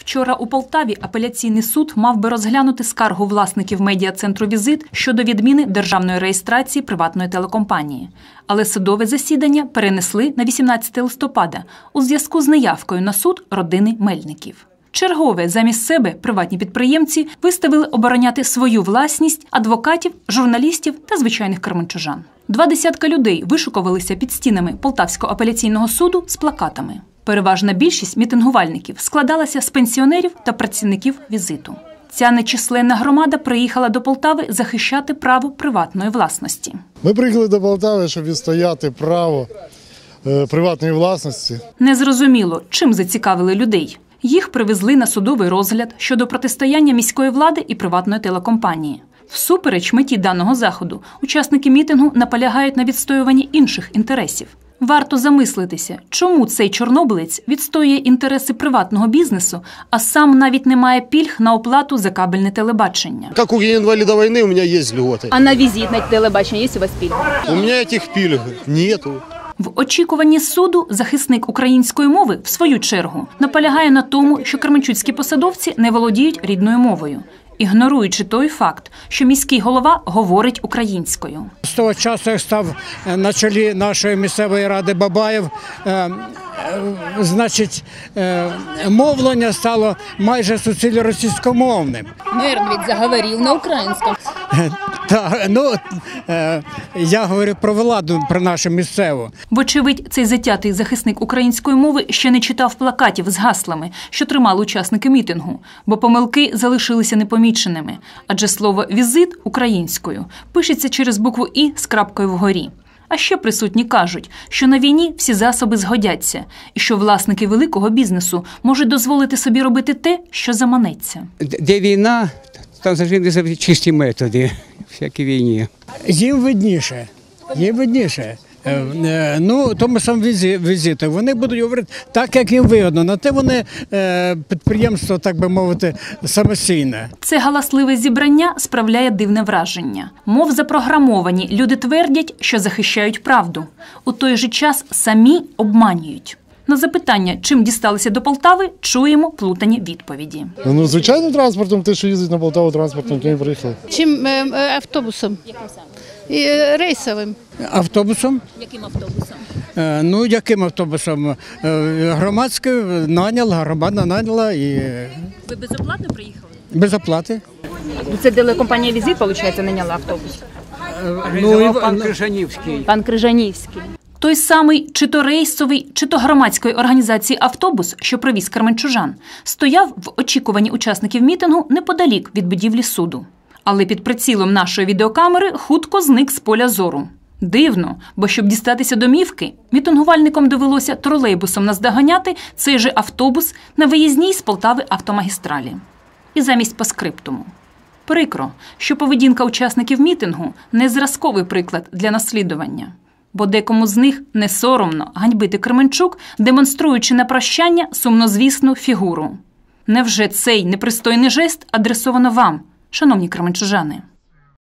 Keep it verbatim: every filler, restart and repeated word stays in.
Вчора у Полтаві апеляційний суд мав би розглянути скаргу власників медіа-центру «Візит» щодо відміни державної реєстрації приватної телекомпанії. Але судове засідання перенесли на вісімнадцяте листопада у зв'язку з неявкою на суд родини Мельників. Чергове замість себе приватні підприємці виставили обороняти свою власність адвокатів, журналістів та звичайних кременчужан. Два десятка людей вишукувалися під стінами Полтавського апеляційного суду з плакатами. Переважна більшість мітингувальників складалася з пенсіонерів та працівників «Візиту». Ця нечисленна громада приїхала до Полтави захищати право приватної власності. Ми приїхали до Полтави, щоб відстояти право е, приватної власності. Незрозуміло, чим зацікавили людей. Їх привезли на судовий розгляд щодо протистояння міської влади і приватної телекомпанії. Всупереч меті даного заходу, учасники мітингу наполягають на відстоюванні інших інтересів. Варто замислитися, чому цей чорнобилець відстоює інтереси приватного бізнесу, а сам навіть не має пільг на оплату за кабельне телебачення. Як у інваліда війни, у мене є льготи. А на візит на телебачення є у вас пільги? У мене цих пільг нету. В очікуванні суду захисник української мови, в свою чергу, наполягає на тому, що кременчуцькі посадовці не володіють рідною мовою, ігноруючи той факт, що міський голова говорить українською. З того часу, як став на чолі нашої місцевої ради Бабаєв, е, е, значить, е, мовлення стало майже суцільно російськомовним. Мир ведь заговорив на українському. Та, ну, е, я говорю про владу, про нашу місцеву. Вочевидь, цей затятий захисник української мови ще не читав плакатів з гаслами, що тримали учасники мітингу, бо помилки залишилися непоміченими, адже слово «візит» українською пишеться через букву «і» з крапкою вгорі. А ще присутні кажуть, що на війні всі засоби згодяться, і що власники великого бізнесу можуть дозволити собі робити те, що заманеться. Де війна, там завжди чисті методи, всякі війні. Їм видніше, їм видніше. Ну, тому сам візити, вони будуть говорити так, як їм вигодно. На те вони підприємство, так би мовити, самостійне. Це галасливе зібрання справляє дивне враження. Мов запрограмовані, люди твердять, що захищають правду. У той же час самі обманюють. На запитання, чим дісталися до Полтави, чуємо плутані відповіді. Ну, звичайним транспортом, те, що їздить на Полтаву транспортом, то не приїхали. Чим е, автобусом? Яким саме? І, е, рейсовим. Автобусом? Яким автобусом? Е, ну, яким автобусом? Е, громадський наняла, громада наняла і... Ви безоплатно приїхали? Без оплати. Це телекомпанія «Візит», виходить, наняла автобус? Ну, і пан Крижанівський. Пан Крижанівський. Той самий чи то рейсовий, чи то громадської організації автобус, що привіз кременчужан, стояв в очікуванні учасників мітингу неподалік від будівлі суду. Але під прицілом нашої відеокамери хутко зник з поля зору. Дивно, бо щоб дістатися домівки, мітингувальникам довелося тролейбусом наздоганяти цей же автобус на виїзній з Полтави автомагістралі. І замість поскриптуму. Прикро, що поведінка учасників мітингу – не зразковий приклад для наслідування. Бо декому з них не соромно ганьбити Кременчук, демонструючи на прощання сумнозвісну фігуру. Невже цей непристойний жест адресовано вам, шановні кременчужани?